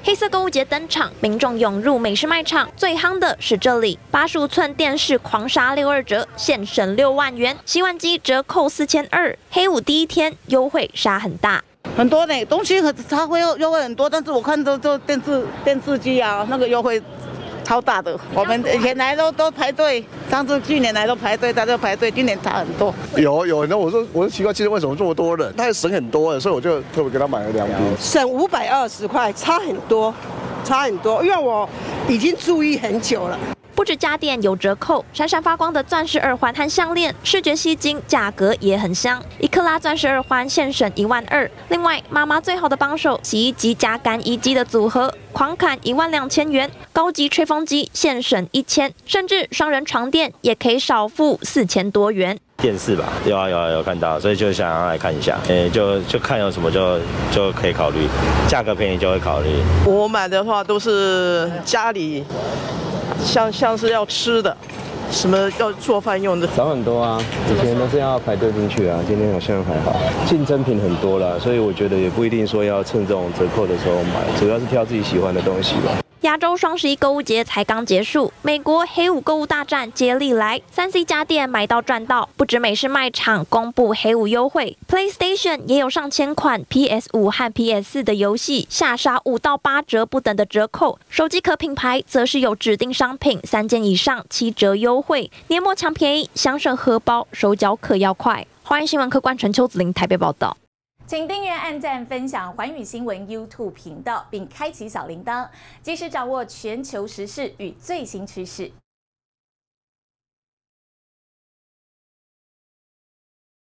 黑色购物节登场，民众涌入美式卖场，最夯的是这里，85寸电视狂杀62折，现省6万元，洗碗机折扣4200，黑五第一天优惠杀很大。 很多呢，东西它会优惠很多，但是我看都电视机啊，那个优惠超大的。我们以前来都排队，去年来都排队，大家都排队，今年差很多。 有，那我说奇怪，今天为什么这么多人？他还省很多所以我就特别给他买了2瓶， 省520块，差很多，因为我已经注意很久了。 不止家电有折扣，闪闪发光的钻石耳环和项链，视觉吸睛，价格也很香。1克拉钻石耳环现省12000，另外妈妈最好的帮手洗衣机加干衣机的组合，狂砍12000元。高级吹风机现省1000，甚至双人床垫也可以少付4000多元。 电视吧，有看到，所以就想要来看一下，就看有什么就可以考虑，价格便宜就会考虑。 我买的话都是家里像是要吃的，什么要做饭用的， 少很多啊，以前都是要排队进去啊，今天好像还好，竞争品很多啦，所以我觉得也不一定说要趁这种折扣的时候买，主要是挑自己喜欢的东西吧。 亚洲双11购物节才刚结束，美国黑五购物大战接力来，3C 家电买到赚到，不止美式卖场公布黑五优惠 ，PlayStation 也有上千款 PS5和 PS4的游戏下杀5到8折不等的折扣，手机壳品牌则是有指定商品3件以上7折优惠，年末抢便宜，想省荷包，手脚可要快。华人新闻客观陈秋子玲台北报道。 请订阅、按赞、分享寰宇新闻 YouTube 频道，并开启小铃铛，及时掌握全球时事与最新趋势。